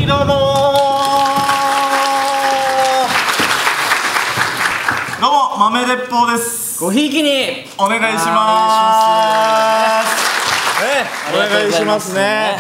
はいどうもどうも豆鉄砲です。 ごひいきにお願いします。お願いしますね。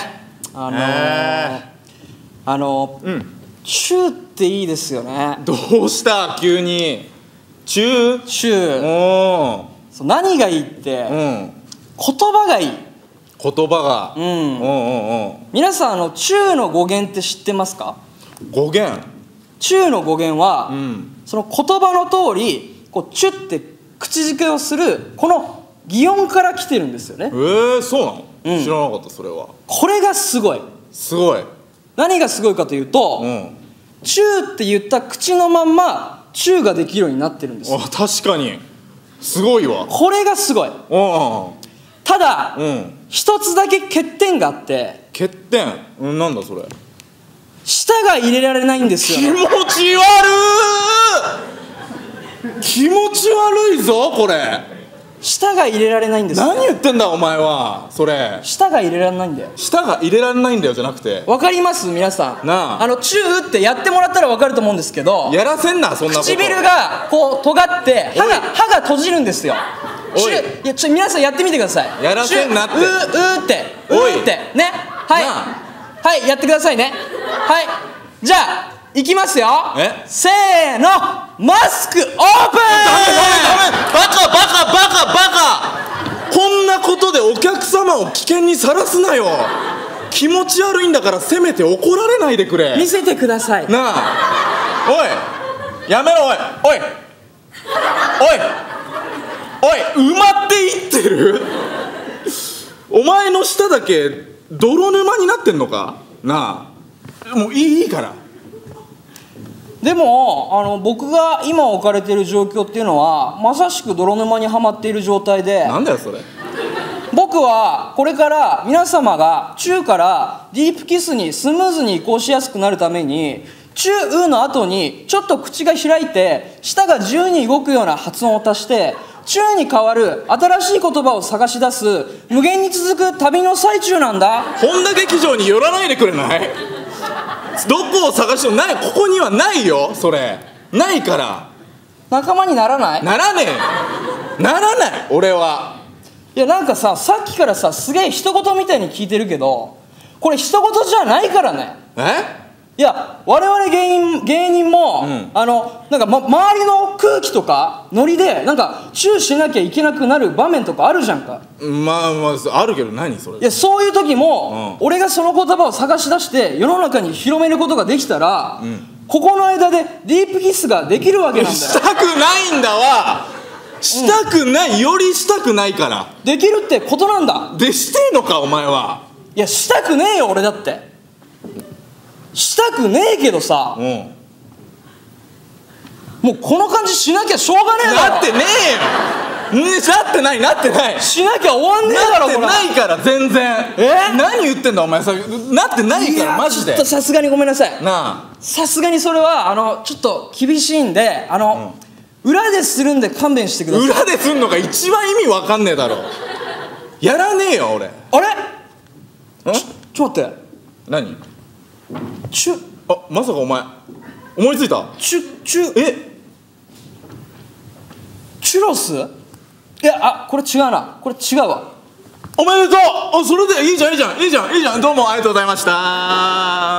チューっていいですよね。 どうした急にチュー。 チュー、そう何がいいって、言葉がいい。 言葉が皆さんチューの語源って知ってますか？ 語源。 チューの語源は、その言葉の通りこうチュッて口づけをするこの擬音から来てるんですよね。 そうなの？知らなかった。それはこれがすごい。 すごい。 何がすごいかというと、チューって言った口のまんまチューができるようになってるんですよ。 確かにすごいわ。 これがすごい。ただ、一つだけ欠点があって。欠点？なんだそれ。 舌が入れられないんですよ、ね。 気持ち悪い。気持ち悪いぞこれ。 舌が入れられないんですよ。 何言ってんだお前は。それ舌が入れられないんだよ。 舌が入れられないんだよじゃなくて、 わかります皆さん。 なあ、 チューってやってもらったらわかると思うんですけど、 やらせんなそんなこと。 唇がこう尖って歯が閉じるんですよ。いや皆さんやってみてください。 やらせんなって。 うーってね。はいやってくださいね。はい、じゃあいきますよ。せーの、マスクオープン。ダメバカこんなことでお客様を危険にさらすなよ。気持ち悪いんだからせめて怒られないでくれ。 見せてください。 なあ、おいやめろ。おい埋まっていってる。お前の舌だけ泥沼になってんのかなあ。もういいから。 でも僕が今置かれている状況っていうのはまさしく泥沼にはまっている状態で。 なんだよそれ。 僕はこれから皆様がチューからディープキスにスムーズに移行しやすくなるために、チューの後にちょっと口が開いて舌が自由に動くような発音を足して、チューに代わる新しい言葉を探し出す無限に続く旅の最中なんだ。 本田劇場に寄らないでくれない？どこを探してもない。ここにはないよそれ。ないから。 仲間にならない？ ならねえ。ならない俺は。 いやなんかさっきからすげえ一言みたいに聞いてるけど、これ一言じゃないからね。いや我々芸人も、なんか、周りの空気とかノリでなんかチューしなきゃいけなくなる場面とかあるじゃんか。 まああるけど何それ。 いやそういう時も、俺がその言葉を探し出して世の中に広めることができたら、ここの間でディープキスができるわけなんだよ。 したくないんだわ。したくない、よりしたくないから。 できるってことなんだ。 でしてんのかお前は。 いやしたくねえよ俺だって。したくねえけどさ、もうこの感じしなきゃしょうがねえだろ。 なってねえよ。なってないしなきゃ終わんねえだろ。 なってないから全然。何言ってんだお前。なってないからマジで。 ちょっとさすがにごめんなさい。 なあさすがにそれはちょっと厳しいんで裏でするんで勘弁してください。 裏ですんのが一番意味わかんねえだろ。やらねえよ俺。 あれちょっと待って。 何チュまさかお前思いついた。 チュロス。いやこれ違うな。これ違うわ。 おめでとう。それでいいじゃんどうもありがとうございました。